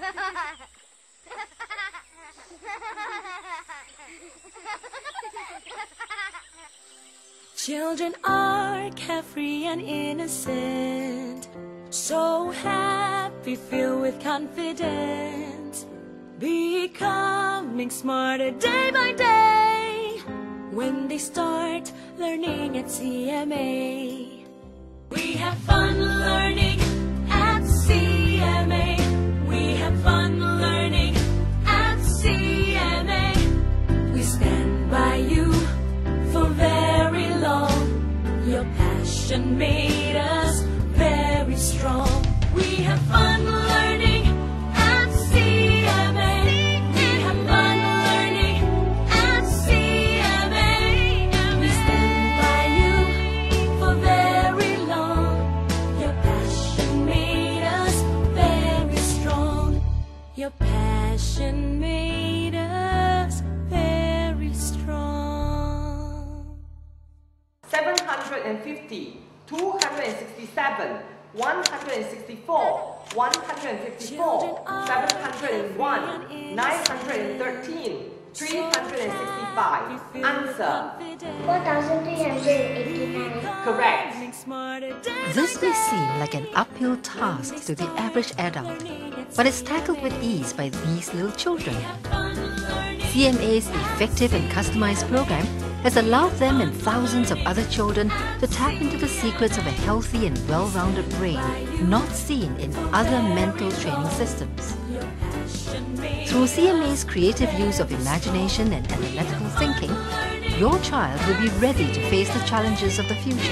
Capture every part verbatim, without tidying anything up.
Children are carefree and innocent, so happy, filled with confidence, becoming smarter day by day when they start learning at C M A. We have fun learning at C M A. We have fun learning at C M A. We stand by you for very long. Your passion made us very strong. We have fun learning at C M A. We have fun learning at C M A. We stand by you for very long. Your passion made us very strong. Your passion made us very strong. seven hundred fifty, two hundred sixty-seven, one hundred sixty-four, one hundred fifty-four, seven hundred one, nine hundred thirteen, three hundred sixty-five. Answer. four thousand three hundred eighty-nine. Correct. This may seem like an uphill task to the average adult, but it's tackled with ease by these little children. C M A's effective and customized program has allowed them and thousands of other children to tap into the secrets of a healthy and well-rounded brain not seen in other mental training systems. Through C M A's creative use of imagination and analytical thinking, your child will be ready to face the challenges of the future.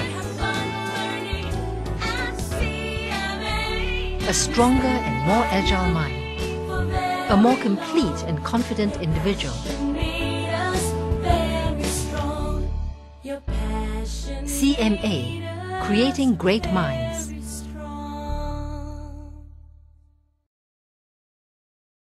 A stronger and more agile mind, a more complete and confident individual. C M A, creating great minds.